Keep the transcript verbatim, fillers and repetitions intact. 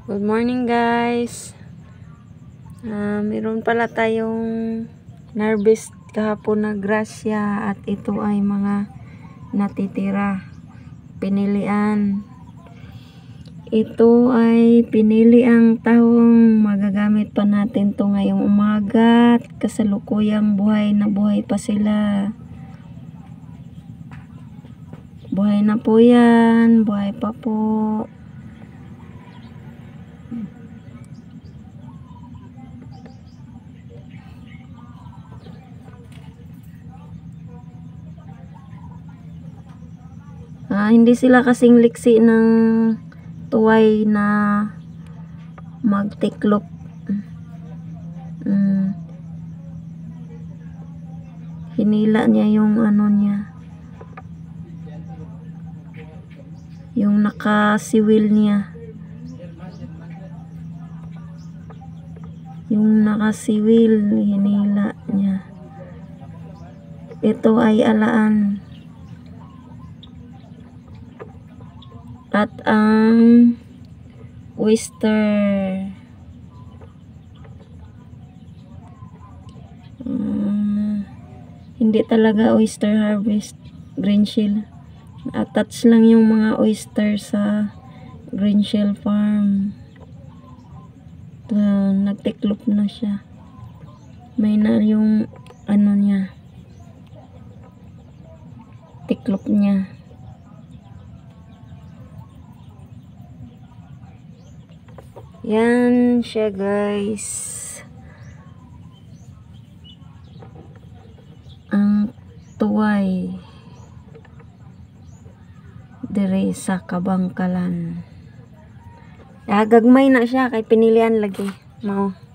Good morning guys. Uh, meron pala tayong harvest kahapon na grasya at ito ay mga natitira. Pinilian. Ito ay pinili ang tahong magagamit pa natin to ngayong umaga at kasalukuyang buhay na buhay pa sila. Buhay na po yan. Buhay pa po. Ah, hindi sila kasing liksi ng tuway na magtiklop. Mm. Hinila niya yung ano niya. Yung nakasiwil niya. Yung nakasiwil, hinila niya. Ito ay alaan. At ang oyster. Um, hindi talaga oyster harvest. Green shell. Attach lang yung mga oyster sa green shell farm. Uh, nagtiklop na siya. May na yung ano niya. Tiklop niya. Yan siya guys. Ang tuway dire sa Kabangkalan. Gagmay na siya kay pinilian lagi. Mao.